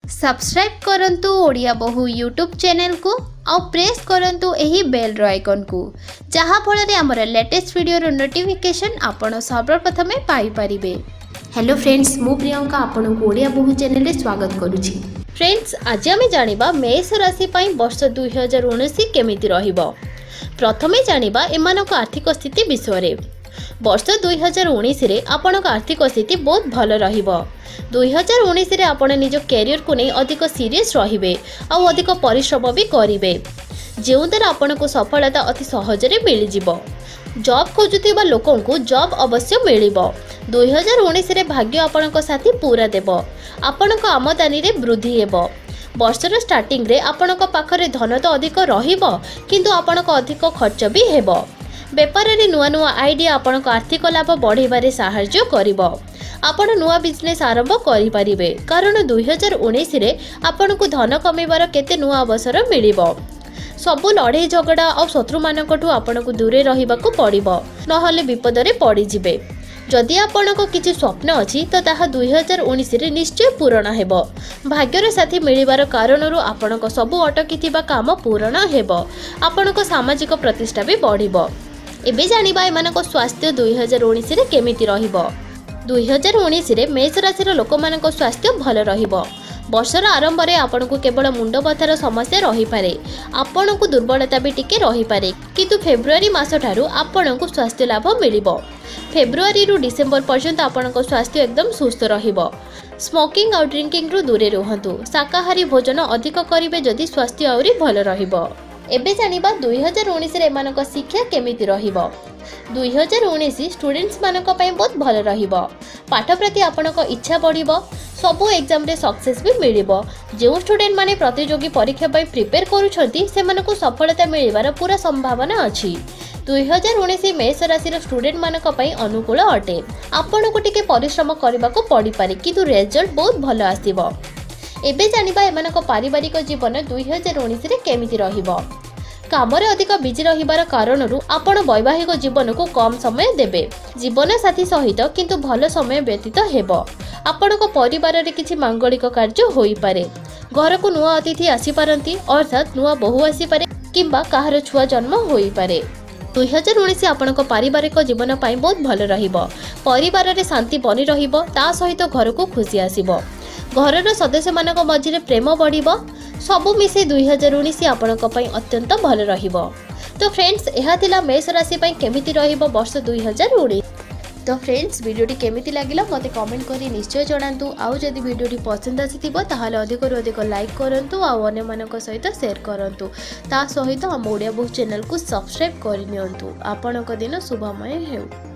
Subscribe करंतु ओडिया बहु YouTube channel को और प्रेस करंतु एही बेल आइकन को जहाँ फल आमर लेटेस्ट वीडियो नोटिफिकेशन आपण सर्वप्रथम पाई परिबे। हेलो फ्रेंड्स, मु प्रियंका आपण को ओडिया बहु चैनल रे स्वागत करूची। फ्रेंड्स, आज आम जानिबा मेष राशि पई वर्ष 2019 केमिति रहिबो। प्रथमे जानिबा एमानक आर्थिक स्थिति विषय रे। वर्ष 2019 रे आपनक आर्थिक स्थिति बहुत भल रहिबो। 2019 रे आपण निज कैरियर को नहीं अधिक सीरियस रहिबे आ अधिक परिश्रम भी करिवे, जेउ द्वारा आपनको सफलता अति सहजरे मिल जिवो। जॉब खोजुथिबा लोकन को जॉब अवश्य मिलिबो। 2019 रे भाग्य आपनक साथी पूरा देबो। आपनक आमदानी रे वृद्धि हेबो। वर्षर स्टार्टिंग रे आपनक पाखरे धन तो अधिक रहिबो, किंतु आपनक अधिक खर्च भी हेबो। बेपार रे नुआ नुआ आइडिया आपनक आर्थिक लाभ बढ़ाइबारे साहाय्य करिबो। आपण नुआ बिजनेस आरंभ करि परिबे, कारण 2019 रे आपनकु धन कमेबार केते नुआ अवसर मिलिबो। सबु लड़ाई झगड़ा और शत्रु मानकठु आपनकु दूरे रहिबाकु पड़िबो, नहले विपद रे पड़ी जिबे। जदि आपनको किछि स्वप्न अछि तो ताहा 2019 रे निश्चय पूर्ण हेबो। भाग्यर साथी मिलिबार कारणरु आपनको सबु अटकिथिबा काम पूर्ण हेबो। आपनको सामाजिक प्रतिष्ठा भी बढ़िबो। एबे जानिबा एमानको स्वास्थ्य 2019 रे केमिति रहिबो। 2019 रे मेष राशि लोकमानक स्वास्थ्य भल रहिबो। वर्षर आरंभ रे आपनको केवल मुंड बथार समस्या रही पारे, आपनको दुर्बलता भी टिके रही पारे, किंतु फेब्रुआरी मास ठारू आपनको स्वास्थ्य लाभ मिलिबो। फेब्रुआरी रु डिसेंबर पर्यंत आपनको स्वास्थ्य एकदम सुस्थ रहिबो। स्मोकिंग और ड्रिंकिंग रु दूरे रहंतु। शाकाहारी भोजन अधिक करिवे जदि स्वास्थ्य आउरी भल रहिबो। एबे जानिबा 2019 रे एमानक शिक्षा केमिति रहिबो। 2019 स्टूडेंट्स मानक पई बहुत भल रहिबो। पाठ प्रति आपनक इच्छा बढ़िबो। सबु एग्जाम रे सक्सेस भी मिलिबो। जो स्टूडेंट माने प्रतियोगी परीक्षा पई प्रिपेयर करूछंती सेमानकु सफलता मिलिबार पूरा संभावना अछि। 2019 मेष राशि स्टूडेंट मानक पई अनुकूल अटे। आपनकु टिके परिश्रम करबाकू पड़ी पारे, किंतु रिजल्ट बहुत भल आसीबो। एबे जानिबा एमानक पारिवारिक जीवन 2019 रे केमिति रहिबो। कामरे अधिक बिजी रहिबार कारणरु आपण वैवाहिक जीवन को कम समय देबे। जीवन साथी सहित किंतु भल समय व्यतीत हेबो। आपणक परिवार रे किछि मांगलिक कार्य होई पारे। घर को नुआ अतिथि आसी पारंती, अर्थात नुआ बहु आसी पारे किंबा काहार छुआ जन्म होई पारे। 2019 आपणक पारिवारिक जीवन पाई बहुत भल रहिबो। परिवार रे शांति बनी रहिबो, ता सहित घर को खुशी आसीबो। घरर सदस्य मानक मझिरे प्रेम बढ़िबो। सबु मिसे 2019 आपणक पई अत्यंत भल रहिबो। तो फ्रेंड्स, एहा थिला मेष राशि पई केमिति रहिबो वर्ष 2019। तो फ्रेंड्स, वीडियोटी केमिति लागिला मते कमेंट करी निश्चय जणांतु। आउ जदि वीडियोटी पसंद आसीथिबो ताहाले अधिकरु अधिक लाइक करंतु आ अन्य मानक सहित शेयर करंतु। ता सहित हम ओडिया बुक चैनल को सब्सक्राइब करि नियंतु। आपणक दिन शुभमय हेउ।